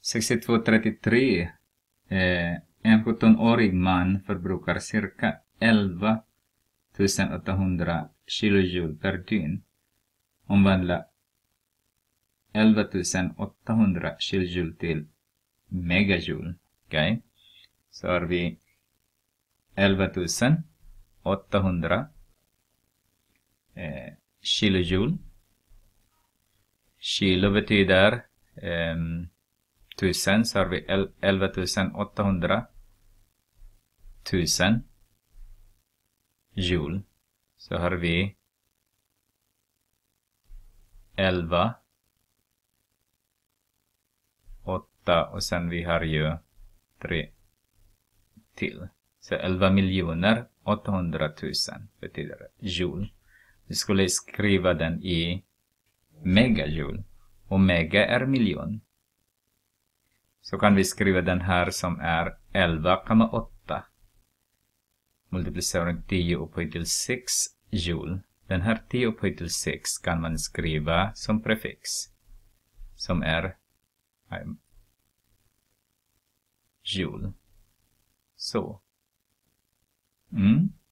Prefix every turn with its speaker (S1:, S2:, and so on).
S1: 6233. En 17-årig man förbrukar cirka 11 800 kilojoule per dygn. Omvandla 11 800 kilojoule till megajoule. Okej. Så har vi 11 800 kilojoule. Kilo betyder 1000, så har vi 11 800 1000 joule. Så har vi 11 8 och sen vi har ju 3 till. Så 11 800 000 betyder joule. Vi skulle skriva den i megajoule. Och mega är miljon. Så kan vi skriva den här som är 11,8. Multiplicering 10 upphöjt till 6 joule. Den här 10 upphöjt till 6 kan man skriva som prefix. Som är joule. Så.